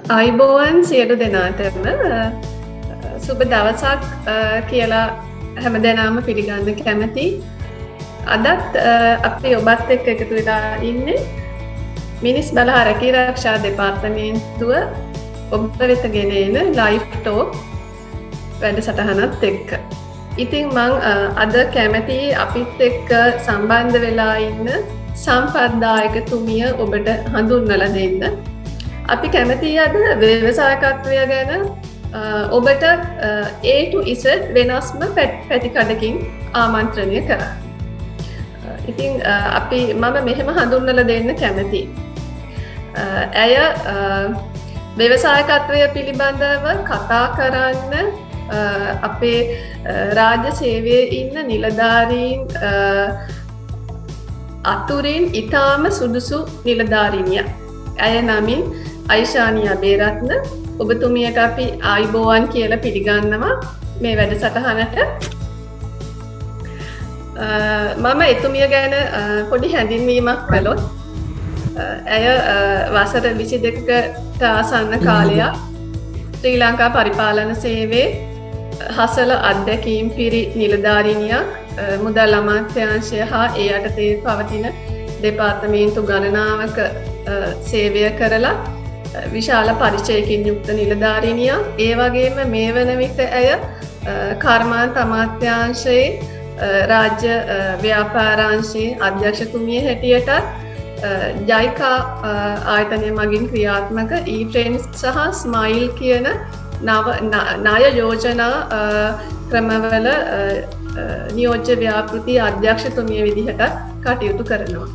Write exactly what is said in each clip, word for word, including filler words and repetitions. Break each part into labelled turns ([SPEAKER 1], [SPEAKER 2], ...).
[SPEAKER 1] අයිබෝවන් සියලු දෙනාටම සුබ දවසක් කියලා හැම දෙනාම පිළිගන්න කැමති. අදත් අපි ඔබත් එක්ක එකතු වෙලා ඉන්නේ මිනිස් බල ආරක්ෂා ආරක්ෂා දෙපාර්තමේන්තුව ඔබ වෙත ගෙන එන ලයිව් ටෝක් වැඩසටහනත් එක්ක. ඉතින් මං අද කැමති අපිත් එක්ක සම්බන්ධ වෙලා ඉන්න සම්පත්දායකතුමිය ඔබට හඳුන්වලා දෙන්න. අපි කැමති අද ව්‍යවසායකත්වය ගැන ඔබට A to Z වෙනස්ම පැතිකඩකින් ආමන්ත්‍රණය කරා. ඉතින් අපි මම මෙහෙම හඳුන්වලා දෙන්න කැමති. ඇය ව්‍යවසායකත්වය පිළිබඳව කතා කරන්න අපේ රාජ්‍ය සේවයේ ඉන්න නිලධාරීන් අතුරින් ඉතාම සුදුසු නිලධාරිනියක්. ඇය නමින් අයිෂානි අබේරත්න. ඔබතුමියට අපි ආයිබෝවන් කියලා පිළිගන්නවා මේ වැඩසටහනට. මම එතුමිය ගැන පොඩි හැඳින්වීමක් කළොත්, ඇය වසර විසි දෙකකට ආසන්න කාලයක් ශ්‍රී ලංකා පරිපාලන සේවයේ හසල අත්දැකීම් පිරි නිලධාරිනියක්. මුදල් අමාත්‍යාංශය හා ඒ යටතේ පවතින දෙපාර්තමේන්තු ගණනාවක සේවය කරලා විශාල පරිචයකින් යුක්ත නිලධාරිනියක්. ඒ වගේම මේ වන විට ඇය කර්මාන්ත අමාත්‍යාංශයේ රාජ්‍ය ව්‍යාපාරාංශයේ අධ්‍යක්ෂතුමිය හැටියට ජයිකා ආයතනය මගින් ක්‍රියාත්මක E-Friends සහ ස්මයිල් කියන නව ණය යෝජනා ක්‍රමවල නියෝජ්‍ය ව්‍යාපෘති අධ්‍යක්ෂතුමිය විදිහට කටයුතු කරනවා.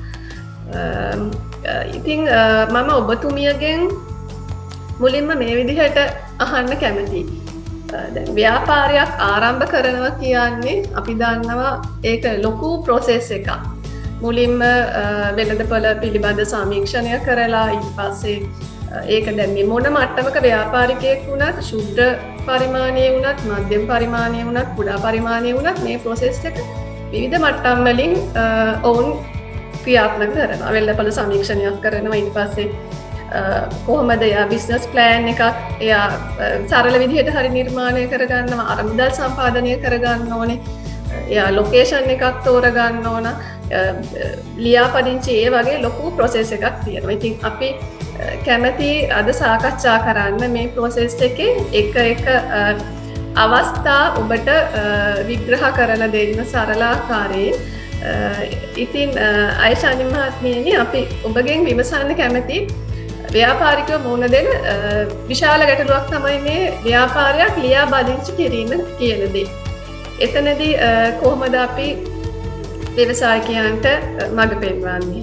[SPEAKER 1] ඉතින් මම ඔබතුමියගෙන් මුලින්ම මේ විදිහට අහන්න කැමතියි. දැන් ව්‍යාපාරයක් ආරම්භ කරනවා කියන්නේ අපි දන්නවා ඒක ලොකු ප්‍රොසෙස් එකක්. මුලින්ම වෙළඳපොළ පිළිබඳ සමීක්ෂණය කරලා ඊට පස්සේ ඒක දැන් මේ මොන මට්ටමක ව්‍යාපාරිකයෙක් වුණත්, ශුද්ධ පරිමාණයේ වුණත්, මධ්‍යම පරිමාණයේ වුණත්, කුඩා පරිමාණයේ වුණත් මේ ප්‍රොසෙස් එක විවිධ මට්ටම් වලින් ඔවුන් ක්‍රියාත්මක කරනවා. වෙළඳපොළ සමීක්ෂණයක් කරනවා. ඊට පස්සේ කොහොමද එයා බිස්නස් ප්ලෑන් එකක් එයා සරල විදිහට හරි නිර්මාණය කරගන්නවා. අර මුදල් සම්පාදනය කරගන්න ඕනේ. එයා ලොකේෂන් එකක් තෝරගන්න ඕන. ලියාපදිංචි ඒ වගේ ලොකු ප්‍රොසෙස් එකක් තියෙනවා. ඉතින් අපි කැමති අද සාකච්ඡා කරන්න මේ ප්‍රොසෙස් එකේ එක එක අවස්ථා ඔබට විග්‍රහ කරලා දෙන්න සරලාකාරයෙන්. ඉතින් අයිෂානි මහත්මියනි, අපි ඔබගෙන් විමසන්න කැමති ව්‍යාපාරිකව මුහුණ දෙන විශාල ගැටලුවක් තමයි මේ ව්‍යාපාරයක් ලියා බදිංචි කිරීම කියන දේ. එතනදී කොහොමද අපි ව්‍යවසායකයන්ට මඟ පෙන්වන්නේ?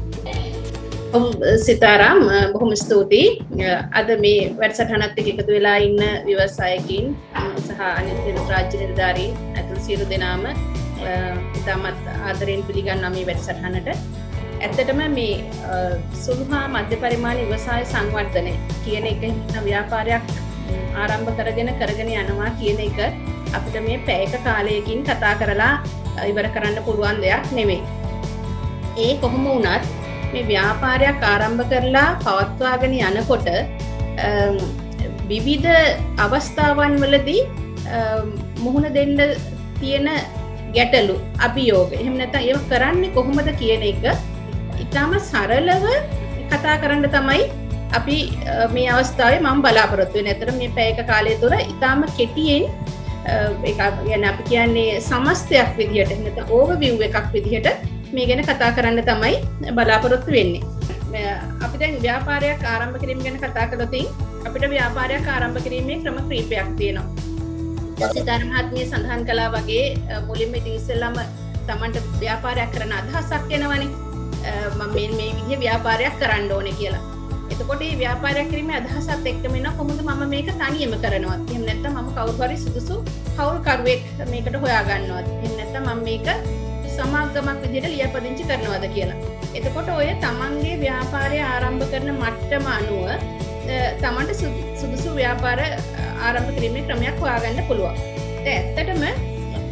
[SPEAKER 2] සිතාරාම්, බොහොම ස්තුතියි. අද මේ වැඩසටහනත් එක්ක එකතු වෙලා ඉන්න ව්‍යවසායකින් සහ අනිත් රාජ්‍ය නිලධාරීන් අතුළු සියලු දෙනාම ඉතාමත් ආදරයෙන් පිළිගන්නවා මේ වැඩසටහනට. ඇත්තටම මේ සුළු හා මධ්‍ය පරිමාණ ව්‍යවසාය සංවර්ධනය කියන එක ව්‍යාපාරයක් ආරම්භ කරගෙන කරගෙන යනවා කියන එක අපිට මේ පැයක කාලයකින් කතා කරලා ඉවර කරන්න පුළුවන් දෙයක් නෙවෙයි. ඒ කොහොම වුණත් මේ ව්‍යාපාරයක් ආරම්භ කරලා පවත්වාගෙන යනකොට විවිධ අවස්ථාවන් වලදී මුහුණ දෙන්න තියෙන ගැටලු, අභියෝග, එහෙම නැත්නම් ඒව කරන්නේ කොහොමද කියන එක ඉතාම සරලව කතා කරන්න තමයි අපි මේ අවස්ථාවේ මම බලාපොරොත්තු වෙන්නේ. ඇත්තට මේ පැයක කාලය තුර ඉතාම කෙටියෙන් ඒක يعني අපි කියන්නේ සමස්තයක් විදිහට, එහෙම නැත්නම් ඕවර්විව් එකක් විදිහට මේ ගැන කතා කරන්න තමයි බලාපොරොත්තු වෙන්නේ. අපි දැන් ව්‍යාපාරයක් ආරම්භ කිරීම ගැන කතා කළොත් අපිට ව්‍යාපාරයක් ආරම්භ කිරීමේ ක්‍රම කිහිපයක් තියෙනවා. සිතාර මහත්මිය සඳහන් කළා වගේ මුලින්ම ඉතින් ඉස්සෙල්ලාම Tamanට ව්‍යාපාරයක් කරන්න අදහසක් එනවනේ. මම මේ මේ විදිහේ ව්‍යාපාරයක් කරන්න ඕනේ කියලා. එතකොට මේ ව්‍යාපාරයක් කිරීමේ අදහසත් එක්කම එනවා කොහොමද මම මේක තනියම කරනවද? එහෙම නැත්නම් මම කවුරු හරි සුදුසු හවුල්කරුවෙක් මේකට හොයා ගන්නවද? එහෙම නැත්නම් මම මේක සමාගමක් විදිහට ලියාපදිංචි කරනවද කියලා. එතකොට ඔය තමන්ගේ ව්‍යාපාරය ආරම්භ කරන මට්ටම අනුව තමන්ට සුදුසු ව්‍යාපාර ආරම්භ කිරීමේ ක්‍රමයක් හොයාගන්න පුළුවන්. දැන් ඇත්තටම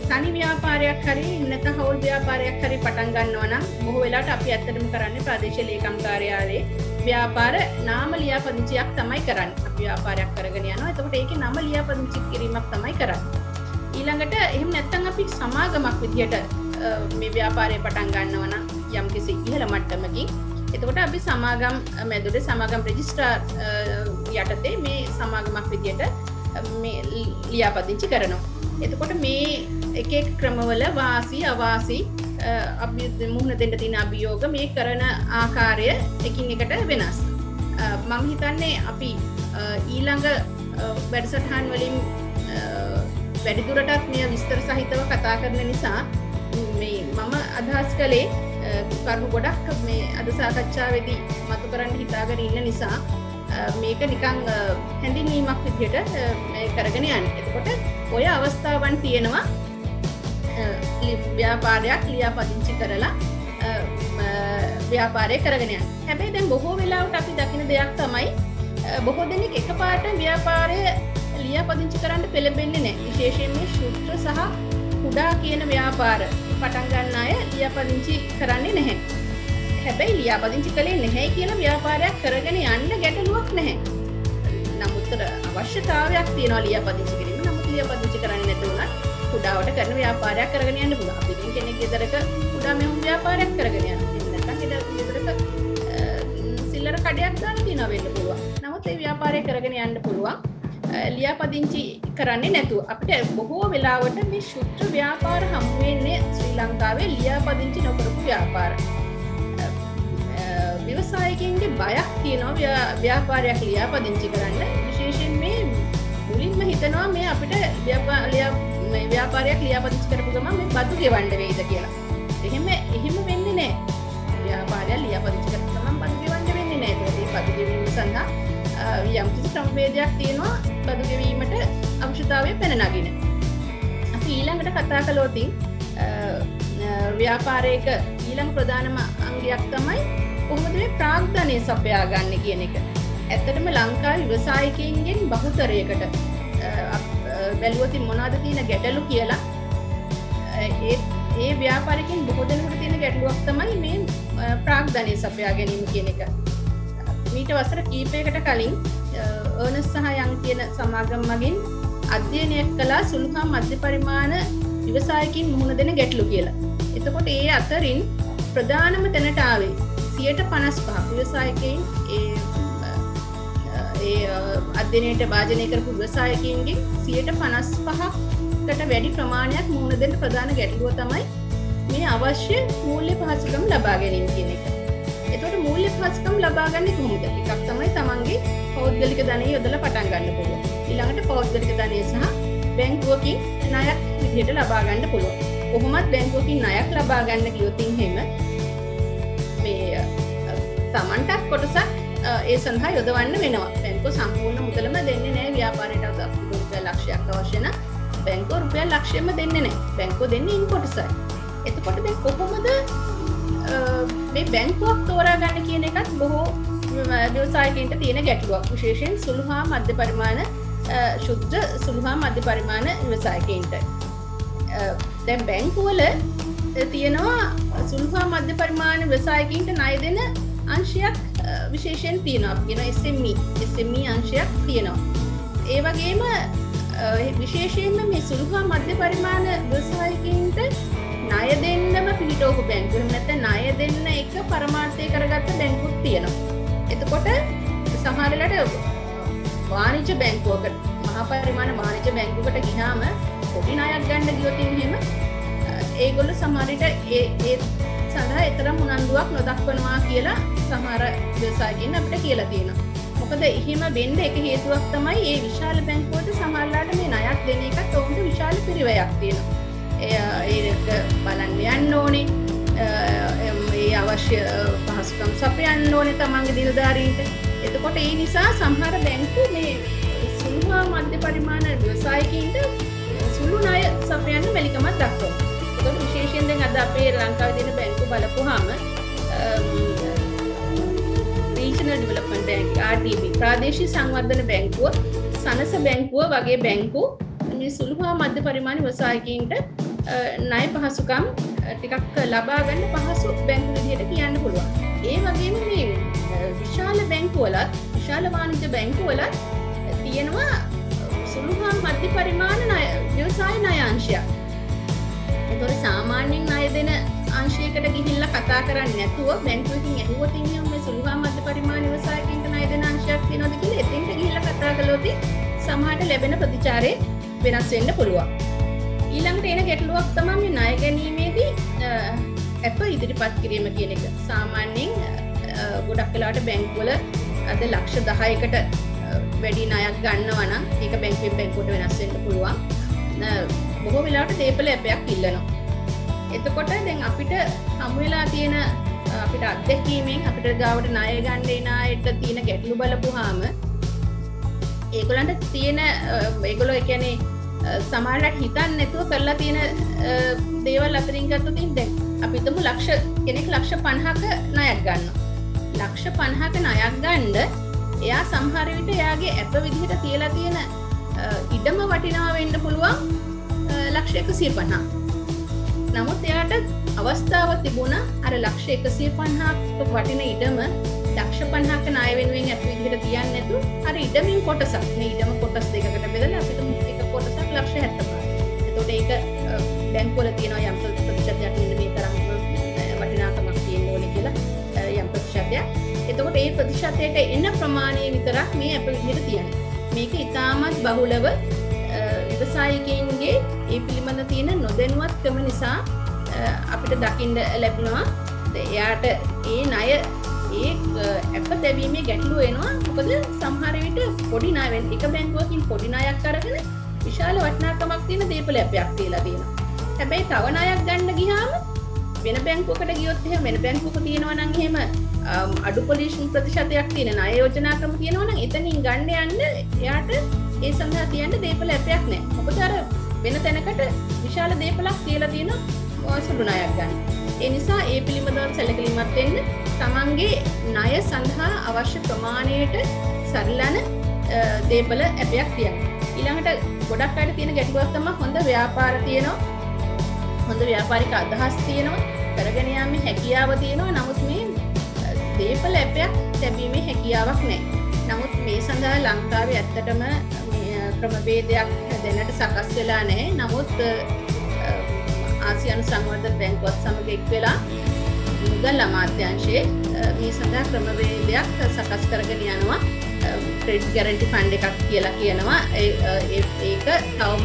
[SPEAKER 2] තනි ව්‍යාපාරයක් හරි නැත්නම් හවුල් ව්‍යාපාරයක් හරි පටන් ගන්නවා නම් බොහෝ වෙලාවට අපි ඇත්තටම කරන්නේ ප්‍රාදේශීය ලේකම් කාර්යාලයේ ව්‍යාපාර නාම ලියාපදිංචියක් තමයි කරන්නේ. අපි ව්‍යාපාරයක් කරගෙන යනවා. එතකොට ඒකේ නම ලියාපදිංචි කිරීමක් තමයි කරන්නේ. ඊළඟට එහෙම නැත්නම් අපි සමාගමක් විදියට මේ ව්‍යාපාරය පටන් ගන්නවා නම් යම්කිසි ඉහළ මට්ටමකින් එතකොට අපි සමාගම් මැදුරේ සමාගම් රෙජිස්ට්‍රාර් යටතේ මේ සමාගමක් විදියට මේ ලියාපදිංචි කරනවා. එතකොට මේ එක එක ක්‍රමවල වාසි අවාසි අපි මුහුණ දෙන්න තියෙන අභියෝග මේ කරන ආකාරය එකින් එකට වෙනස්. මම හිතන්නේ අපි ඊළඟ වැඩසටහන් වලින් වැඩිදුරටත් මේ විස්තර සහිතව කතා කරන නිසා මේ මම අදහස් කළේ කරුණු ගොඩක් මේ අද සාකච්ඡාවේදී මතු කරන්න හිතාගෙන ඉන්න නිසා මේක නිකන් හැඳින්වීමක් විදිහට මේ කරගෙන යන්නේ. එතකොට ඔය අවස්ථාවන් තියෙනවා ව්‍යාපාරයක් ලියාපදිංචි කරලා ව්‍යාපාරය කරගෙන යන්න. හැබැයි දැන් බොහෝ වෙලාවට අපි දකින දෙයක් තමයි බොහෝ දෙනෙක් එකපාරට ව්‍යාපාරය ලියාපදිංචි කරන්න පෙළඹෙන්නේ නැහැ. විශේෂයෙන්ම ශුද්ධ සහ කුඩා කියන ව්‍යාපාර පටන් ගන්න අය ලියාපදිංචි කරන්නේ නැහැ. හැබැයි ලියාපදිංචි කළේ නැහැ කියලා ව්‍යාපාරයක් කරගෙන යන්න ගැටලුවක් නැහැ. නමුත් අවශ්‍යතාවයක් තියෙනවා ලියාපදිංචි කිරීම. නමුත් ලියාපදිංචි කරන්නේ නැතුණත් කුඩාවට කරන ව්‍යාපාරයක් කරගෙන යන්න පුළුවන්. අපි දැන් කෙනෙක් ගෙදරක කුඩා මෙහෙම ව්‍යාපාරයක් කරගෙන යනවා. එහෙම නැත්නම් ගෙදරක සිල්ලර කඩයක් දාන්න තියනවා වෙන්න පුළුවන්. නමුත් ඒ ව්‍යාපාරය කරගෙන යන්න පුළුවන්. ලියාපදිංචි කරන්නේ නැතුව අපිට බොහෝ වෙලාවට මේ ශුද්ධ ව්‍යාපාර හමු වෙන්නේ ශ්‍රී ලංකාවේ ලියාපදිංචි නොකරපු ව්‍යාපාර. ව්‍යවසායකින්ගේ බයක් තියෙනවා ව්‍යාපාරයක් ලියාපදිංචි කරන්න. විශේෂයෙන් මේ මුලින්ම හිතනවා මේ අපිට ව්‍යාපාරයක් ලියාපදිංචි කරපු ගමන් මේ බදු ගෙවන්න වෙයිද කියලා. එහෙම එහෙම වෙන්නේ නැහැ. ව්‍යාපාරයක් ලියාපදිංචි කරපු ගමන් බදු ගෙවන්න වෙන්නේ නැහැ. ඒ බදු ගෙවීම සඳහා යම් කිසි ක්‍රමවේදයක් තියෙනවා බදු ගෙවීමට අවශ්‍යතාවය පැන නගින. අපි ඊළඟට කතා කළොත් ව්‍යාපාරයක ඊළඟ ප්‍රධානම අංගයක් තමයි කොහොමද මේ ප්‍රාග්ධනය සපයා ගන්න කියන එක. ඇත්තටම ලංකාවේ ව්‍යවසායකයින්ගෙන් බහුතරයකට බැලුවොත් මොනවද තියෙන ගැටලු කියලා ඒ ඒ ව්‍යාපාරිකයන් බොහෝ දෙනෙකුට තියෙන ගැටලුවක් තමයි මේ ප්‍රාග්ධනය සපයා ගැනීම කියන එක. මීට වසර කීපයකට කලින් අර්නස් සහ යන් කියන සමාගම් මගින් අධ්‍යයනයක් කළා සුළු හා මධ්‍ය පරිමාණ ව්‍යවසායකින් මුහුණ දෙන ගැටලු කියලා. එතකොට ඒ අතරින් ප්‍රධානම තැනට ආවේ සියයට පනස් පහ ව්‍යවසායකයින් ඒ ඒ අධ්‍යයනයට භාජනය කරපු ව්‍යවසායකයින්ගේ සියයට පනස් පහකට වැඩි ප්‍රමාණයක් මුහුණ දෙන ප්‍රධාන ගැටලුව තමයි මේ අවශ්‍ය මූල්‍ය පහසුකම් ලබා ගැනීම කියන එක. එතකොට මූල්‍ය පහසුකම් ලබා ගන්නේ කොහොමද? එකක් තමයි තමන්ගේ පෞද්ගලික ධනය යොදලා පටන් ගන්න පුළුවන්. ඊළඟට පෞද්ගලික ධනය සහ බැංකුවකින් ණයක් විදිහට ලබා ගන්න පුළුවන්. කොහොමත් බැංකුවකින් ණයක් ලබා ගන්න ගියොත් එහෙම මේ තමන්ටත් කොටසක් ඒ සඳහා යොදවන්න වෙනවා. බැංකුව සම්පූර්ණ මුදලම දෙන්නේ නැහැ ව්‍යාපාරයට රුපියල් ලක්ෂයක් අවශ්‍ය නම් බැංකුව රුපියල් ලක්ෂයක්ම දෙන්නේ නැහැ. බැංකුව දෙන්නේ ඉන් කොටසයි. එතකොට දැන් කොහොමද මේ බැංකුවක් තෝරා ගන්න කියන එකත් බොහෝ ව්‍යවසායකයන්ට තියෙන ගැටලුවක්. විශේෂයෙන් සුළු හා මධ්‍ය පරිමාණ ශුද්ධ සුළු හා මධ්‍ය පරිමාණ ව්‍යවසායකයන්ට. දැන් බැංකුවල තියෙනවා සුළු හා මධ්‍ය පරිමාණ ව්‍යවසායකයන්ට ණය දෙන අංශයක් විශේෂයෙන් තියෙනවා. අපි කියන එස් එම් ඊ එස් එම් ඊ අංශයක් තියෙනවා. ඒ වගේම විශේෂයෙන්ම මේ සුළු හා මධ්‍ය පරිමාණ ව්‍යවසායකයන්ට ණය දෙන්නම පිළිටවපු බැංකු. එහෙම නැත්නම් ණය දෙන්න එක පරමාර්ථය කරගත්ත බැංකුත් තියෙනවා. එතකොට සමහර වෙලාවට වාණිජ්‍ය බැංකුවකට මහා පරිමාණ වාණිජ්‍ය බැංකුවකට ගියාම පොඩි ණයක් ගන්න ගියොත් එහෙම ඒගොල්ලෝ සමහර විට ඒ ඒ සඳහා ඊතරම් උනන්දුවක් නොදක්වනවා කියලා සමහර ව්‍යවසායකින් අපිට කියලා තියෙනවා. මොකද එහෙම වෙන්න එක හේතුවක් තමයි මේ විශාල බැංකුවට සමහරලාට මේ ණයක් දෙන එකත් ඔවුන්ට විශාල පිරිවැයක් තියෙනවා. ඒක බලන්න යන්න ඕනේ. ඒ අවශ්‍ය පහසුකම් සපයන්න ඕනේ තමන්ගේ නිලධාරීන්ට. එතකොට ඒ නිසා සමහර බැංකු මේ සුළු හා මධ්‍ය පරිමාණ ව්‍යවසායකින්ට සුළු ණය සපයන්න මැලිකමක් දක්වනවා. ඒකට විශේෂයෙන් දැන් අද අපේ ලංකාවේ තියෙන බැංකු බලපුවාම regional development bank R D B ප්‍රාදේශීය සංවර්ධන බැංකුව සනස බැංකුව වගේ බැංකු මේ සුළු හා මධ්‍ය පරිමාණ ව්‍යවසායකින්ට ණය පහසුකම් ටිකක් ලබා ගන්න පහසු බැංකු විදිහට කියන්න පුළුවන්. ඒ වගේම මේ විශාල බැංකුවලත් විශාල වාණිජ්‍ය බැංකුවලත් තියෙනවා සුළු හා මධ්‍ය පරිමාණ ණය ව්‍යවසාය ණය අංශයක්. ඒතකොට සාමාන්‍යයෙන් ණය දෙන අංශයකට ගිහිල්ලා කතා කරන්නේ නැතුව බැංකුවකින් ඇහුවොත් ඉන්නේ මේ සුළු හා මධ්‍ය පරිමාණ ව්‍යවසායකින්ට ණය දෙන අංශයක් තියෙනවද කියලා එතෙන්ට ගිහිල්ලා කතා කළොත් සමහරට ලැබෙන ප්‍රතිචාරය වෙනස් වෙන්න පුළුවන්. ඊළඟට එන ගැටලුවක් තමයි මේ ණය ගැනීමේදී අප ඉදිරිපත් කිරීම කියන එක. සාමාන්‍යයෙන් ගොඩක් වෙලාවට බැංකුවල අද ලක්ෂ දහයකට වැඩි ණයක් ගන්නවා නම් ඒක බැංකුවෙන් බැංකුවට වෙනස් වෙන්න පුළුවන්. බොහෝ වෙලාවට දේපල ඇපයක් ඉල්ලනවා. එතකොට දැන් අපිට හමු වෙලා තියෙන අපිට අත්දැකීමෙන් අපිට ගාවට ණය ගන්න එන අයට තියෙන ගැටලු බලපුවාම ඒගොල්ලන්ට තියෙන ඒගොල්ලෝ ඒ කියන්නේ සමහරවිට හිතන්නේ නැතුව කරලා තියෙන දේවල් අතරින් ගත්තොත් දැන් අපි හිතමු ලක්ෂ කෙනෙක් ලක්ෂ පනහක ණයක් ගන්නවා. ලක්ෂ පනහක ණයක් ගන්න එයා සමහර විට එයාගේ ඇප විදිහට තියලා තියෙන ඉඩම වටිනවා වෙන්න පුළුවන් ලක්ෂ එකසිය පනහ. නමුත් එයාට අවස්ථාවක් තිබුණා අර ලක්ෂ එකසිය පනහක වටින ඉඩම ලක්ෂ පනහක ණය වෙනුවෙන් ඇප විදිහට තියන්නේ නැතුව අර ඉඩමින් කොටසක් මේ ඉඩම කොටස් දෙකකට බෙදලා අපිට එක කොටසක් ලක්ෂ හැත්තපහක්. එතකොට ඒක බැංකුවල තියෙනවා යම් ප්‍රතිශතයක් මෙන්න මේ තරම් වටිනාකමක් තියෙන්න ඕනේ කියලා යම් ප්‍රතිශතයක්. එතකොට ඒ ප්‍රතිශතයට එන ප්‍රමාණය විතරක් මේ අප විදිහට තියන්නේ. මේක ඉතාමත් බහුලව ව්‍යවසායිකයින්ගේ ඒ පිළිබඳ තියෙන නොදැනුවත්කම නිසා අපිට දකින්න ලැබෙනවා. එයාට ඒ ණය ඒ අප දෙවීමේ ගැටලුව එනවා. මොකද සමහර විට පොඩි ණය වෙන එක බැංකුවකින් පොඩි ණයක් අරගෙන විශාල වටිනාකමක් තියෙන දේපල ඇපයක් තියලා තියෙනවා. හැබැයි තව ණයක් ගන්න ගියාම වෙන බැංකුවකට ගියොත් එහෙම වෙන බැංකුවක තියෙනවා නම් එහෙම අඩු පොලිෂන් ප්‍රතිශතයක් තියෙන ණය යෝජනා ක්‍රම තියෙනවා නම් එතනින් ගන්න යන්න එයාට ඒ සඳහා තියන්න දේපල ඇපයක් නැහැ. මොකද අර වෙන තැනකට විශාල දේපලක් තියලා තියෙන සුළු ණයක් ගන්න. ඒ නිසා ඒ පිළිබඳව සැලකිලිමත් වෙන්න තමන්ගේ ණය සඳහා අවශ්‍ය ප්‍රමාණයට සරිලන දේපල ඇපයක් තියන්න. ඊළඟට ගොඩක් අයට තියෙන ගැටලුවක් තමයි හොඳ ව්‍යාපාර තියෙනවා. හොඳ ව්‍යාපාරික අදහස් තියෙනවා. කරගෙන යාමේ හැකියාව තියෙනවා. නමුත් මේ දේපල ඇපයක් ලැබීමේ හැකියාවක් නැහැ. නමුත් මේ සඳහා ලංකාවේ ඇත්තටම ක්‍රමවේදයක් දැනට සකස් වෙලා නැහැ. නමුත් ආසියානු සංවර්ධන බැංකුවත් සමග එක් වෙලා මුදල් අමාත්‍යාංශයේ මේ සඳහා ක්‍රමවේදයක් සකස් කරගෙන යනවා. ක්‍රෙඩිට් ගැරන්ටි ෆන්ඩ් එකක් කියලා කියනවා. ඒක තවම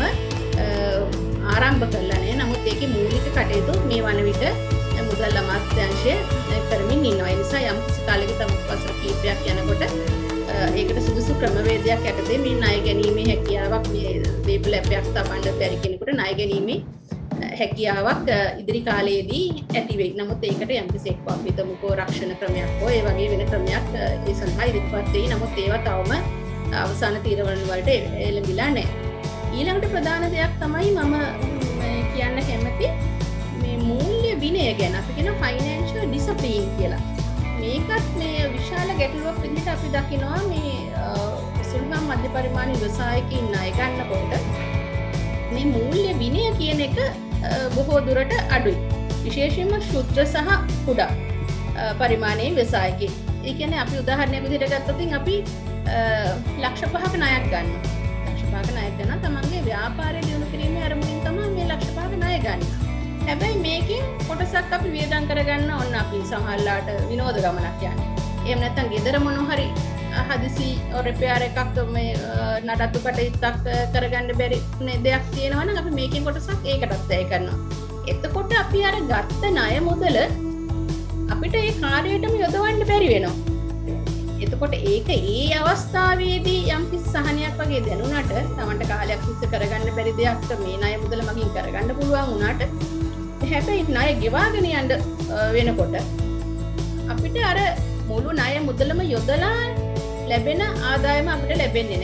[SPEAKER 2] ආරම්භ කරලා නැහැ. නමුත් ඒකේ මූලික කටයුතු මේ වන විට මුදල් අමාත්‍යාංශය කරමින් ඉන්නවා. ඒ නිසා යම් කිසි කාලයක තම වසර කිහිපයක් යනකොට ඒකට සුදුසු ක්‍රමවේදයක් යටතේ මේ ණය ගැනීමේ හැකියාවක් මේ දේපල ඇපයක් තබන්න බැරි කෙනෙකුට ණය ගැනීමේ හැකියාවක් ඉදිරි කාලයේදී ඇති වෙයි. නමුත් ඒකට යම් කිසි එක්ක අපි හිතමුකෝ රක්ෂණ ක්‍රමයක් හෝ ඒ වගේ වෙන ක්‍රමයක් ඒ සඳහා ඉදිරිපත් වෙයි. නමුත් ඒවා තවම අවසාන තීරණ වලට එළඹිලා නැහැ. ඊළඟට ප්‍රධාන දෙයක් තමයි මම කියන්න කැමති මේ මූල්‍ය විනය ගැන. අපි කියන ෆයිනෑන්ෂල් ඩිසිප්ලින් කියලා. මේකත් මේ විශාල ගැටලුවක් විදිහට අපි දකිනවා මේ සුළු හා මධ්‍ය පරිමාණ ව්‍යවසායකින් ණය ගන්නකොට මේ මූල්‍ය විනය කියන එක බොහෝ දුරට අඩුයි. විශේෂයෙන්ම ශුද්‍ර සහ කුඩා පරිමාණයේ ව්‍යවසායකින්. ඒ කියන්නේ අපි උදාහරණයක් විදිහට ගත්තොත් අපි ලක්ෂ පහක ණයක් ගන්නවා. ලක්ෂ පහක ණයක් ගන්න තමන්ගේ ව්‍යාපාරය දියුණු කිරීමේ අරමුණින් තමයි මේ ලක්ෂ පහක ණය ගන්න. හැබැයි මේකෙන් කොටසක් අපි වියදම් කරගන්න ඕන අපි සමහරලාට විනෝද ගමනක් යන්නේ. එහෙම නැත්නම් ගෙදර මොන හරි හදිසි රිපෙයාර් එකක් මේ නඩත්තු කටයුත්තක් කරගන්න බැරි දෙයක් තියෙනවා නම් අපි මේකෙන් කොටසක් ඒකටත් වැය කරනවා. එතකොට අපි අර ගත්ත ණය මුදල අපිට ඒ කාර්යයටම යොදවන්න බැරි වෙනවා. එතකොට ඒක ඒ අවස්ථාවේදී යම් කිසි සහනයක් වගේ දැනුණාට තමන්ට කාලයක් තිස්සේ කරගන්න බැරි දෙයක් මේ ණය මුදල මගින් කරගන්න පුළුවන් වුණාට හැබැයි ණය ගෙවාගෙන යන්න වෙනකොට අපිට අර මුළු ණය මුදලම යොදලා ලැබෙන ආදායම අපිට ලැබෙන්නේ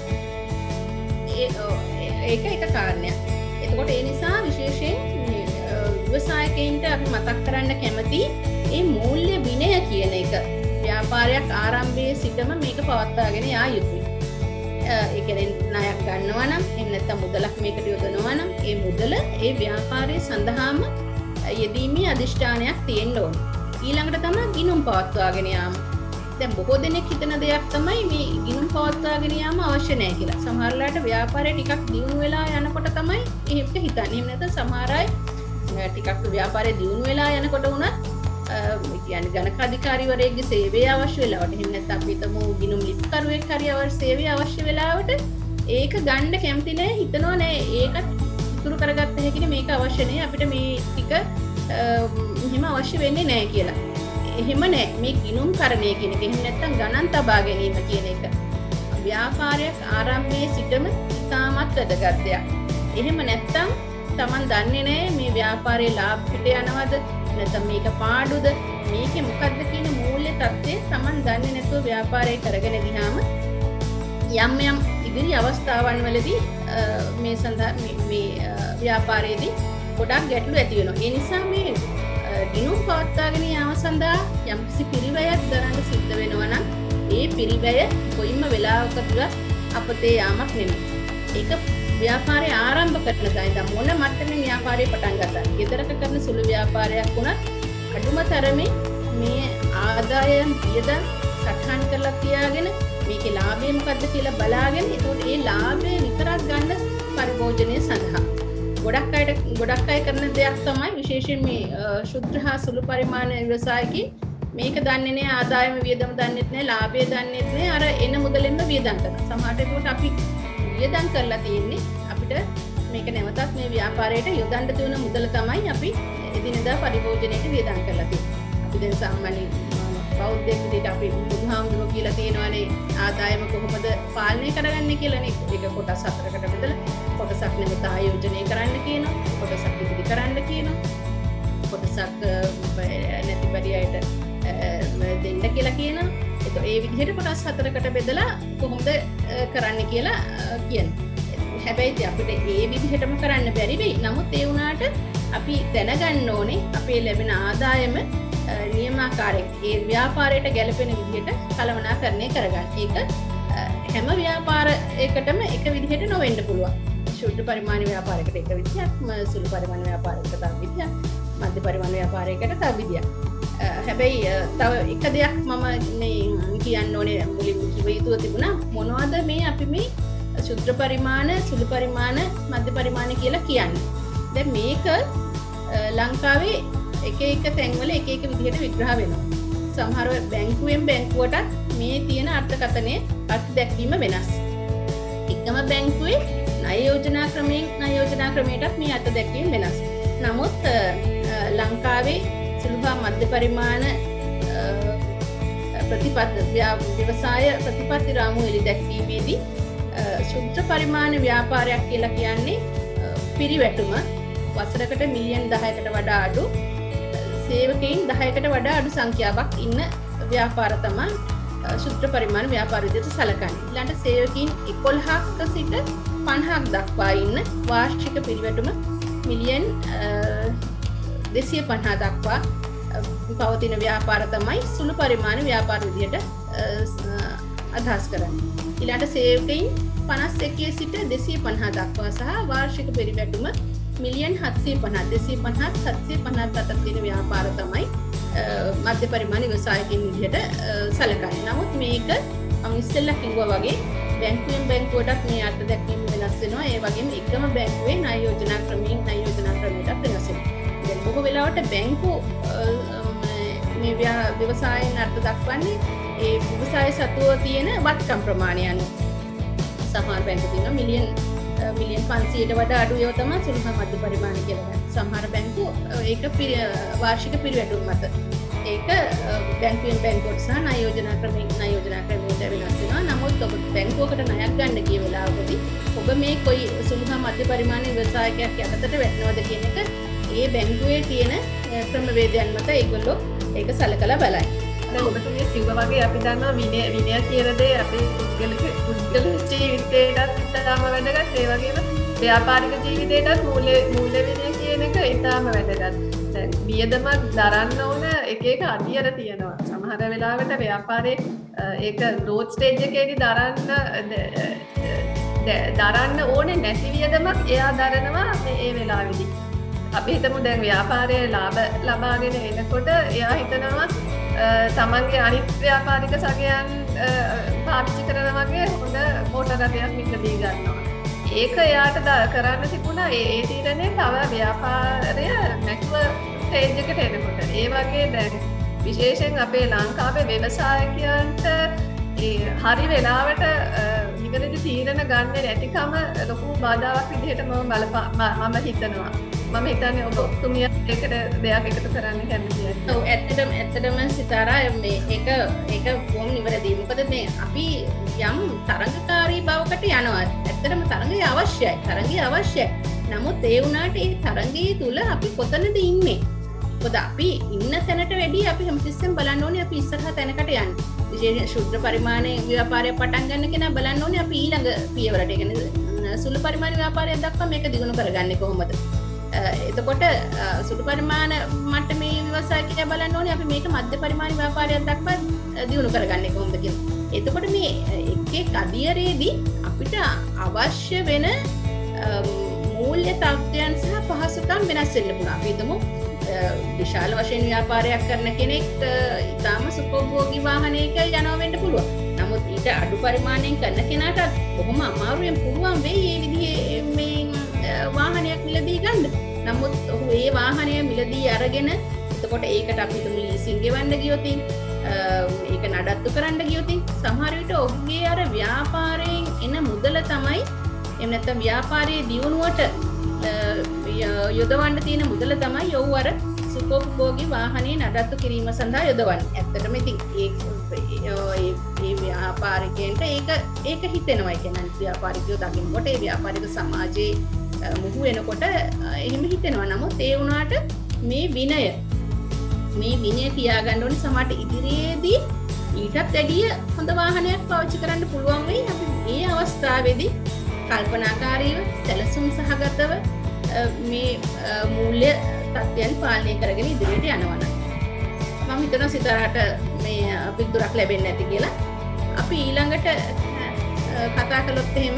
[SPEAKER 2] නැහැ. ඒක එක කාරණයක්. එතකොට ඒ නිසා විශේෂයෙන් ව්‍යවසායකයින්ට අපි මතක් කරන්න කැමති මේ මූල්‍ය විනය කියන එක ව්‍යාපාරයක් ආරම්භයේ සිටම මේක පවත්වාගෙන යා යුතුයි. ඒ කියන්නේ ණයක් ගන්නවා නම් එහෙම නැත්නම් මුදලක් මේකට යොදනවා නම් ඒ මුදල ඒ ව්‍යාපාරය සඳහාම යෙදීමේ අදිෂ්ඨානයක් තියෙන්න ඕන. ඊළඟට තමයි ගිණුම් පවත්වාගෙන යාම. දැන් බොහෝ දෙනෙක් හිතන දෙයක් තමයි මේ ගිණුම් පවත්වාගෙන යාම අවශ්‍ය නැහැ කියලා. සමහර වෙලාවට ව්‍යාපාරය ටිකක් දියුණු වෙලා යනකොට තමයි එහෙම හිතන්නේ. එහෙම නැත්නම් සමහර අය ටිකක් ව්‍යාපාරය දියුණු වෙලා යනකොට උනත් කියන්නේ ගණක අධිකාරිවරයෙක්ගේ සේවය අවශ්‍ය වෙලාවට එහෙම නැත්නම් අපි හිතමු ගිණුම් ලිපිකරුවෙක් හරි අවශ්‍ය සේවය අවශ්‍ය වෙලාවට ඒක ගන්න කැමති නැහැ හිතනවා නෑ ඒකත් ඉතුරු කරගත්ත හැකිනේ මේක අවශ්‍ය නැහැ අපිට මේ ටික එහෙම අවශ්‍ය වෙන්නේ නැහැ කියලා. එහෙම නැහැ මේ ගිණුම් කරණය කියන එක එහෙම නැත්නම් ගණන් තබා ගැනීම කියන එක ව්‍යාපාරයක් ආරම්භයේ සිටම ඉතාමත් වැදගත් දෙයක්. එහෙම නැත්නම් Taman දන්නේ නැහැ මේ ව්‍යාපාරයේ ලාභයට යනවද නැත්නම් මේක පාඩුද මේකේ මොකද්ද කියන මූල්‍ය தත්ත්වය Taman දන්නේ නැතුව ව්‍යාපාරය කරගෙන ගියාම යම් යම් ඉදිරි අවස්ථාවන් වලදී මේ සඳහා මේ ව්‍යාපාරයේදී ගොඩක් ගැටලු ඇති වෙනවා. ඒ නිසා මේ ගිණුම් පවත්වාගෙන යාම සඳහා යම්කිසි පිරිවැයක් දරන්න සිද්ධ වෙනවා නම් ඒ පිරිවැය කොයිම වෙලාවකවත් අපතේ යාමක් නෙමෙයි. ඒක ව්‍යාපාරය ආරම්භ කරන දා මොන මට්ටමේ ව්‍යාපාරය පටන් ගත්තා. ඊතරක කරන සුළු ව්‍යාපාරයක් වුණත් අඩුම තරමේ මේ ආදායම් වියදම් සටහන් කරලා තියාගෙන මේකේ ලාභය මොකද්ද කියලා බලාගෙන ඒකට ඒ ලාභය විතරක් ගන්න පරිභෝජනය සඳහා ගොඩක් අයට ගොඩක් අය කරන දෙයක් තමයි විශේෂයෙන් මේ ශුද්ධ හා සුළු පරිමාණ ව්‍යවසායකින් මේක දන්නේ නැහැ ආදායම වියදම දන්නේ නැහැ ලාභය දන්නේ නැහැ අර එන මුදලෙන්ම වියදම් කරනවා. සමහරට ඒකට අපි වියදම් කරලා තියෙන්නේ අපිට මේක නැවතත් මේ ව්‍යාපාරයට යොදන්න තියෙන මුදල තමයි අපි එදිනෙදා පරිභෝජනයට වියදම් කරලා තියෙන්නේ. අපි දැන් සාමාන්‍ය බෞද්ධයෙක් විදිහට අපි බුදුහාමුදුරුවෝ කියලා තියෙනවානේ ආදායම කොහොමද පාලනය කරගන්නේ කියලානේ. ඒක කොටස් හතරකට බෙදලා කොටසක් නැවත ආයෝජනය කරන්න කියනවා. කොටසක් ඉදිරි කරන්න කියනවා. කොටසක් නැති පරියට දෙන්න කියලා කියනවා. ඒක ඒ විදිහට කොටස් හතරකට බෙදලා කොහොමද කරන්න කියලා කියනවා. හැබැයි අපිට ඒ විදිහටම කරන්න බැරි වෙයි. නමුත් ඒ වුණාට අපි දැනගන්න ඕනේ අපේ ලැබෙන ආදායම නියමාකාරයෙන් ඒ ව්‍යාපාරයට ගැලපෙන විදිහට කළමනාකරණය කරගන්න. ඒක හැම ව්‍යාපාරයකටම එක විදිහට නොවෙන්න පුළුවන්. ශුද්ධ පරිමාණ ව්‍යාපාරයකට එක විදිහක්, සුළු පරිමාණ ව්‍යාපාරයකට තව විදිහක්, මධ්‍ය පරිමාණ ව්‍යාපාරයකට තව විදිහක්. හැබැයි තව එක දෙයක් මම මේ කියන්න ඕනේ මුලින්ම කිව්ව යුතුව තිබුණා මොනවද මේ අපි මේ ශුද්ධ පරිමාණ, සුළු පරිමාණ, මධ්‍ය පරිමාණ කියලා කියන්නේ. දැන් මේක ලංකාවේ එක එක තැන්වල එක එක විදිහට විග්‍රහ වෙනවා. සමහර බැංකුවෙන් බැංකුවට මේ තියෙන අර්ථකථනය අර්ථ දැක්වීම වෙනස්. එකම බැංකුවේ ණය යෝජනා ක්‍රමයෙන් ණය යෝජනා ක්‍රමයටත් මේ අර්ථ දැක්වීම වෙනස්. නමුත් ලංකාවේ සුළු හා මධ්‍ය පරිමාණ ප්‍රතිපත්ති ව්‍යවසාය ප්‍රතිපත්ති රාමුව එළි දැක්වීමේදී ශුද්ධ පරිමාණ ව්‍යාපාරයක් කියලා කියන්නේ පිරිවැටුම වසරකට මිලියන් දහයකට වඩා අඩු සේවකයින් දහයකට වඩා අඩු සංඛ්‍යාවක් ඉන්න ව්‍යාපාර තමයි ශුද්ධ පරිමාණ ව්‍යාපාර විදිහට සැලකන්නේ. ඊළඟට සේවකයින් එකොළහක සිට පනහක් දක්වා ඉන්න වාර්ෂික පිරිවැටුම මිලියන් දෙසිය පනහ දක්වා පවතින ව්‍යාපාර තමයි සුළු පරිමාණ ව්‍යාපාර විදිහට අදහස් කරන්නේ. ඊළඟට සේවකයින් පනස් එකේ සිට දෙසිය පනහ දක්වා සහ වාර්ෂික පිරිවැටුම මිලියන් හත්සිය පනහ දෙසිය පනහත් සත්සිය පනහත් අතර තියෙන ව්‍යාපාර තමයි මධ්‍ය පරිමාණ ව්‍යවසායකින් විදිහට සැලකන්නේ. නමුත් මේක මම ඉස්සෙල්ලා කිව්වා වගේ බැංකුවෙන් බැංකුවටත් මේ අර්ථ දැක්වීම වෙනස් වෙනවා. ඒ වගේම එකම බැංකුවේ ණය යෝජනා ක්‍රමයෙන් ණය යෝජනා ක්‍රමයටත් වෙනස් වෙනවා. දැන් බොහෝ වෙලාවට බැංකු මේ ව්‍යවසායයෙන් අර්ථ දක්වන්නේ ඒ ව්‍යවසාය සතුව තියෙන වත්කම් ප්‍රමාණය අනුව. සමහර බැංකු තියෙනවා මිලියන් මිලියන් පන්සියයට වඩා අඩු ඒවා තමයි සුළු හා මධ්‍ය පරිමාණ කියලා ගන්න. සමහර බැංකු ඒක වාර්ෂික පිරිවැටුම් මත. ඒක බැංකුවෙන් බැංකුවට සහ ණය යෝජනා ක්‍රමයෙන් ණය යෝජනා ක්‍රමයට වෙනස් වෙනවා. නමුත් ඔබ බැංකුවකට ණයක් ගන්න ගිය වෙලාවකදී ඔබ මේ කොයි සුළු හා මධ්‍ය පරිමාණ ව්‍යවසායකයක් යටතට වැටෙනවද කියන එක ඒ බැංකුවේ තියෙන ක්‍රමවේදයන් මත ඒගොල්ලෝ ඒක සලකලා බලයි.
[SPEAKER 1] දැන් ඔබතුමිය කිව්වා වගේ අපි දන්නවා විනය විනය කියන දේ අපේ පුද්ගලික පුද්ගල ජීවිතයටත් ඉතාම වැදගත්. ඒ වගේම ව්‍යාපාරික ජීවිතයටත් මූල්‍ය මූල්‍ය විනය කියන එක ඉතාම වැදගත්. දැන් වියදමක් දරන්න ඕන එක එක අඩියර තියෙනවා. සමහර වෙලාවට ව්‍යාපාරයේ ඒක growth stage එකේදී දරන්න දරන්න ඕනේ නැති වියදමක් එයා දරනවා මේ වෙලාවේදී. අපි හිතමු දැන් ව්‍යාපාරයේ ලාභ ලබාගෙන එනකොට එයා හිතනවා තමන්ගේ අනිත් ව්‍යාපාරික සගයන් පාවිච්චි කරන වගේ හොඳ මෝටර් රථයක් මිලදී ගන්නවා. ඒක එයාට කරන්න තිබුණා ඒ තීරණය තව ව්‍යාපාරය නැක්ව ස්ටේජ් එකට එනකොට. ඒ වගේ දැන් විශේෂයෙන් අපේ ලංකාවේ ව්‍යවසායකයන්ට හරි වෙලාවට නිවැරදි තීරණ ගන්න නැතිකම ලොකු බාධාවක් විදිහට මම බලපා මම හිතනවා. මම හිතන්නේ ඔබ ඔබතුමිය ඒකට දෙයක් එකතු කරන්න කැමතියි.
[SPEAKER 2] ඔව් ඇත්තටම ඇත්තටම සිතාරා මේ ඒක ඒක බොහොම නිවැරදි. මොකද මේ අපි යම් තරංගකාරී බවකට යනවා. ඇත්තටම තරංගය අවශ්‍යයි. තරංගය අවශ්‍යයි. නමුත් ඒ වුණාට ඒ තරංගයේ තුල අපි කොතනද ඉන්නේ? මොකද අපි ඉන්න තැනට වැඩිය අපි හැමතිස්සෙම බලන්න ඕනේ අපි ඉස්සරහ තැනකට යන්න. විශේෂයෙන් ශුද්ධ පරිමාණයේ ව්‍යාපාරය පටන් ගන්න කෙනා බලන්න ඕනේ අපි ඊළඟ පියවරට. ඒ කියන්නේ සුළු පරිමාණ ව්‍යාපාරයක් දක්වා මේක දියුණු කරගන්නේ කොහොමද? එතකොට සුළු පරිමාණ මට්ටමේ ව්‍යවසායකයා බලන්න ඕනේ අපි මේක මධ්‍ය පරිමාණ ව්‍යාපාරයක් දක්වා දියුණු කරගන්නේ කොහොමද කියලා. එතකොට මේ එක් එක් අධ්‍යයනයේදී අපිට අවශ්‍ය වෙන මූල්‍ය තත්ත්වයන් සහ පහසුකම් වෙනස් වෙන්න පුළුවන්. අපි හිතමු විශාල වශයෙන් ව්‍යාපාරයක් කරන කෙනෙක් ඉතාම සුඛෝපභෝගී වාහනයක යනවා වෙන්න පුළුවන්. නමුත් ඊට අඩු පරිමාණයෙන් කරන කෙනාට බොහොම අමාරුවෙන් පුළුවන් වෙයි මේ විදිහේ මේ වාහනයක් මිලදී ගන්න. නමුත් ඔහු ඒ වාහනය මිලදී අරගෙන එතකොට ඒකට අපි හිතමු ලීසින් ගෙවන්න ගියොත් ඒක නඩත්තු කරන්න ගියොත් සමහර විට ඔහුගේ අර ව්‍යාපාරයෙන් එන මුදල තමයි එහෙම නැත්නම් ව්‍යාපාරයේ දියුණුවට යොදවන්න තියෙන මුදල තමයි ඔහු අර සුඛෝපභෝගී වාහනේ නඩත්තු කිරීම සඳහා යොදවන්නේ. ඇත්තටම ඉතින් ඒ ඒ ව්‍යාපාරිකයන්ට ඒක ඒක හිතෙනවා. ඒ කියන්නේ ව්‍යාපාරිකයෝ දකින්නකොට ඒ ව්‍යාපාරික සමාජයේ මුහු වෙනකොට එහෙම හිතෙනවා. නමුත් ඒ වුණාට මේ විනය මේ විනය තියාගන්න ඕනේ සමහරට ඉදිරියේදී ඊටත් වැඩිය හොඳ වාහනයක් පාවිච්චි කරන්න පුළුවන් වෙයි. අපි මේ අවස්ථාවේදී කල්පනාකාරීව සැලසුම් සහගතව මේ මූල්‍ය තත්ත්වයන් පාලනය කරගෙන ඉදිරියට යනවා නම් මම හිතනවා සිතාරාට මේ පිටුරක් ලැබෙන්නේ නැති කියලා. අපි ඊළඟට කතා කළොත් එහෙම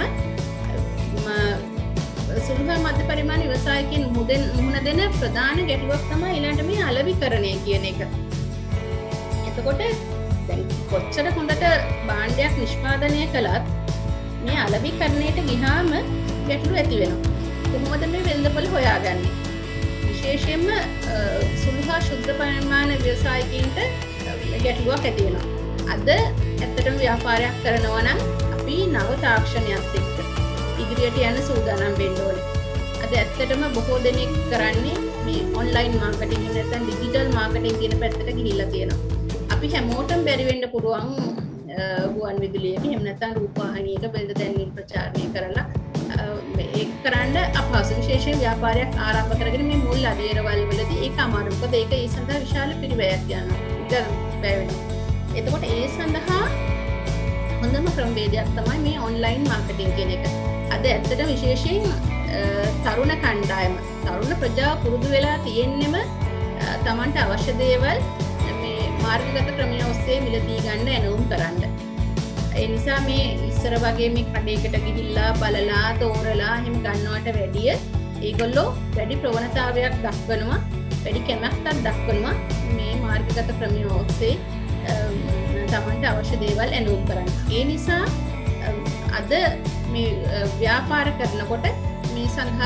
[SPEAKER 2] සුළු හා මධ්‍ය පරිමාණ ව්‍යවසායකින් මුහුණ දෙන ප්‍රධාන ගැටලුවක් තමයි ඊළඟට මේ අලෙවිකරණය කියන එක. එතකොට දැන් කොච්චර හොඳට භාණ්ඩයක් නිෂ්පාදනය කළත් මේ අලෙවිකරණයට ගියාම ගැටලු ඇති වෙනවා. කොහොමද මේ වෙළඳපොළ හොයාගන්නේ? විශේෂයෙන්ම සුළු හා ශුද්ධ පරිමාණ ව්‍යවසායකින්ට ගැටලුවක් ඇති වෙනවා. අද ඇත්තටම ව්‍යාපාරයක් කරනවා නම් අපි නව තාක්ෂණයත් එක්ක ඉදිරියට යන්න සූදානම් වෙන්න ඕනේ. අද ඇත්තටම බොහෝ දෙනෙක් කරන්නේ මේ ඔන්ලයින් මාකටිං නැත්නම් ඩිජිටල් මාකටිං කියන පැත්තට ගිහිල්ලා තියෙනවා. අපි හැමෝටම බැරි වෙන්න පුළුවන් ගුවන් විදුලියක එහෙම නැත්නම් රූපවාහිනියක වෙළඳ දැන්වීම් ප්‍රචාරණය කරලා ඒක කරන්න අපහසු. විශේෂයෙන් ව්‍යාපාරයක් ආරම්භ කරගෙන මේ මුල් අධීරවල් වලදී ඒක අමාරුයි. මොකද ඒක ඒ සඳහා විශාල පිරිවැයක් යනවා. ඒක බෑ වෙනවා. එතකොට ඒ සඳහා හොඳම ක්‍රමවේදයක් තමයි මේ ඔන්ලයින් මාකටිං කියන එක. අද ඇත්තට විශේෂයෙන් තරුණ කණ්ඩායම තරුණ ප්‍රජාව පුරුදු වෙලා තියෙන්නෙම තමන්ට අවශ්‍ය දේවල් මේ මාර්ගගත ක්‍රමය ඔස්සේ මිලදී ගන්න ඇනුම් කරන්න. ඒ නිසා මේ ඉස්සර වගේ මේ කඩේකට ගිහිල්ලා බලලා තෝරලා එහෙම ගන්නවට වැඩිය ඒගොල්ලෝ වැඩි ප්‍රවණතාවයක් දක්වනවා, වැඩි කැමැත්තක් දක්වනවා මේ මාර්ගගත ක්‍රමය ඔස්සේ තමන්ට අවශ්‍ය දේවල් ඇනුම් කරන්න. ඒ නිසා අද මේ ව්‍යාපාර කරනකොට මේ සඳහා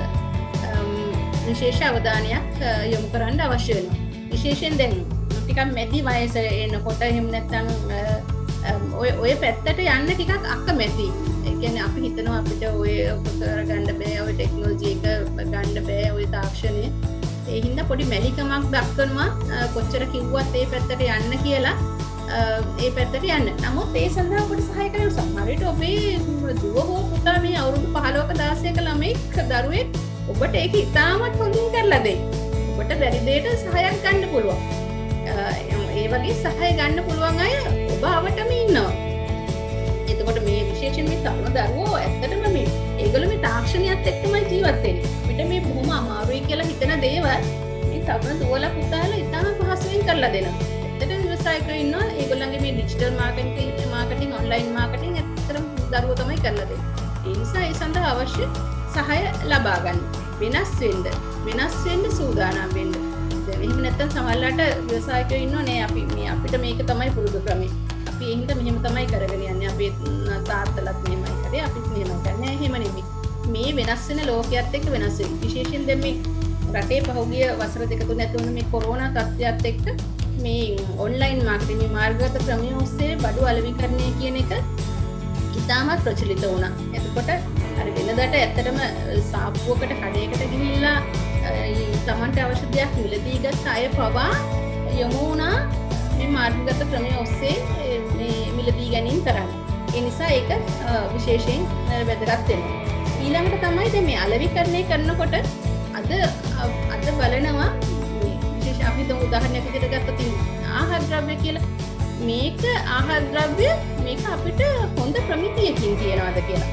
[SPEAKER 2] විශේෂ අවධානයක් යොමු කරන්න අවශ්‍ය වෙනවා. විශේෂයෙන් දැන් ටිකක් මැදි වයස එනකොට එහෙම නැත්නම් ඔය ඔය පැත්තට යන්න ටිකක් අකමැති. ඒ කියන්නේ අපි හිතනවා අපිට ඔය කරගන්න බෑ, ඔය ටෙක්නොලොජි එක ගන්න බෑ, ඔය තාක්ෂණය. ඒ හින්දා පොඩි මැලිකමක් දක්වනවා කොච්චර කිව්වත් ඒ පැත්තට යන්න කියලා. ඒ පැත්තට යන්න. නමුත් ඒ සඳහා ඔබට සහාය කරන සමහර විට ඔබේ දුව හෝ පුතා මේ අවුරුදු පහළොවක දාසයක ළමෙක් දරුවෙක් ඔබට ඒක ඉතාමත් හොඳින් කරලා දෙයි. ඔබට බැරි දෙයට සහායක් ගන්න පුළුවන්. ඒ වගේ සහාය ගන්න පුළුවන් අය ඔබ අවටම ඉන්නවා. එතකොට මේ විශේෂයෙන් මේ තරුණ දරුවෝ ඇත්තටම මේ ඒගොල්ලෝ මේ තාක්ෂණයත් එක්කමයි ජීවත් වෙන්නේ. අපිට මේ බොහොම අමාරුයි කියලා හිතන දේවල් මේ තම දුවලා පුතාලා ඉතාම පහසුවෙන් කරලා දෙනවා. ඇත්තටම ව්‍යවසායකයෝ ඉන්නවා ඒගොල්ලන්ගේ මේ digital marketing marketing online marketing ඇත්තටම දරුවෝ තමයි කරලා දෙන්නේ. ඒ නිසා ඒ සඳහා අවශ්‍ය සහාය ලබා ගන්න. වෙනස් වෙන්න වෙනස් වෙන්න සූදානම් වෙන්න. දැන් එහෙම නැත්තම් සමහරලාට ව්‍යවසායකයෝ ඉන්නවා නේ අපි මේ අපිට මේක තමයි පුරුදු ක්‍රමය. අපි ඒ හින්දා මෙහෙම තමයි කරගෙන යන්නේ. අපේ තාත්තලාත් මෙහෙමයි කරේ අපිත් මෙහෙමයි කරන්නේ. එහෙම නෙමෙයි. මේ වෙනස් වෙන ලෝකයක් එක්ක වෙනස් වෙන. විශේෂයෙන් දැන් මේ රටේ පහුගිය වසර දෙක තුන ඇතුළත මේ කොරෝනා තත්ත්වයත් එක්ක මේ ඔන්ලයින් මාකටිං මේ මාර්ගගත ක්‍රමය ඔස්සේ බඩු අලෙවිකරණය කියන එක ඉතාමත් ප්‍රචලිත වුණා. එතකොට අර වෙනදාට ඇත්තටම සාප්පුවකට කඩේකට ගිහිල්ලා තමන්ට අවශ්‍ය දෙයක් මිලදී ගත්ත අය පවා යොමු වුණා මේ මාර්ගගත ක්‍රමය ඔස්සේ මේ මිලදී ගැනීම කරන්න. ඒ නිසා ඒක විශේෂයෙන් වැදගත් වෙනවා. ඊළඟට තමයි දැන් මේ අලෙවිකරණය කරනකොට අද අද බලනවා විශේෂ අපි තුමු උදාහරණයක් විදිහට ගත්තොත් ආහාර ද්‍රව්‍ය කියලා මේක ආහාර ද්‍රව්‍ය මේක අපිට හොඳ ප්‍රමිතියකින් තියනවාද කියලා.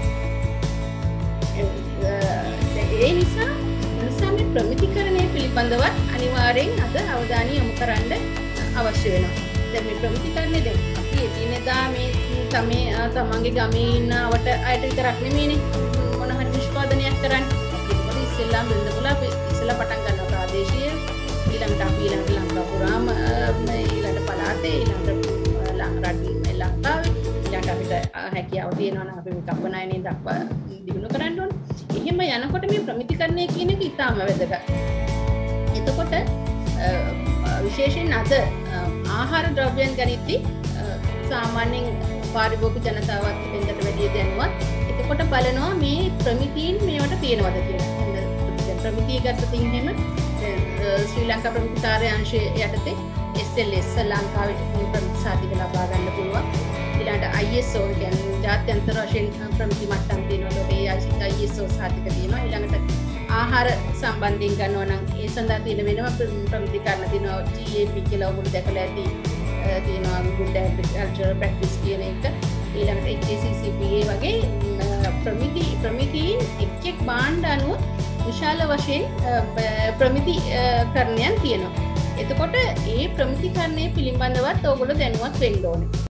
[SPEAKER 2] ඒ නිසා නිසා මේ ප්‍රමිතිකරණය පිළිබඳව අනිවාර්යෙන් අද අවධානය යොමු කරන්න අවශ්‍ය වෙනවා. දැන් මේ ප්‍රමිතිකරණය දැන් අපි එදිනෙදා මේ තමයි තමන්ගේ ගමේ ඉන්නවට අයට විතරක් නෙමෙයිනේ මොන හරි නිෂ්පාදනයක් කරන්නේ. ඒක ඉස්සෙල්ලාම බින්දපුලා අපි ඉස්සෙල්ලා පටන් ගන්නවා ප්‍රාදේශීය ඊළඟට අපි ඊළඟට ලංකාව පුරාම ඊළඟට පළාතේ ඊළඟට රටේ ලංකාවේ ඊළඟට අපිට හැකියාව තියෙනවා නම් අපි මේ කප්පනයනේ දක්වා දිනු කරන්න ඕනේ. එහෙම යනකොට මේ ප්‍රමිතිකරණය කියන එක ඉතාම වැදගත්. එතකොට විශේෂයෙන් අද ආහාර ද්‍රව්‍යයන් ගනිද්දී සාමාන්‍යයෙන් පාරිභෝගික ජනතාවත් වෙනකට වැඩිය දැනුවත්. එතකොට බලනවා මේ ප්‍රමිතීන් මේවට තියෙනවද කියලා. ප්‍රමිතිය ගත්තොත් එහෙම ශ්‍රී ලංකා ප්‍රමිති කාර්යාංශය යටතේ S L S ලංකාවේ ප්‍රමිති සාතික ලබා ගන්න පුළුවන්. ඊළඟට I S O කියන්නේ ජාත්‍යන්තර වශයෙන් ප්‍රමිති මට්ටම් තියෙනවා. ඒ I S O සාතික තියෙනවා. ඊළඟට ආහාර සම්බන්ධයෙන් ගන්නවා නම් ඒ සඳහා තියෙන වෙනම ප්‍රමිති කරන තියෙනවා G A P කියලා ඔබට දැකලා ඇති තියෙනවා good agricultural practice කියන එක. ඊළඟට H A C C P A වගේ ප්‍රමිති ප්‍රමිතීන් එක් එක් භාණ්ඩ අනුව විශාල වශයෙන් ප්‍රමිති කරණයන් තියෙනවා. එතකොට ඒ ප්‍රමිතිකරණය පිළිබඳවත් ඔයගොල්ලෝ දැනුවත් වෙන්න ඕනේ.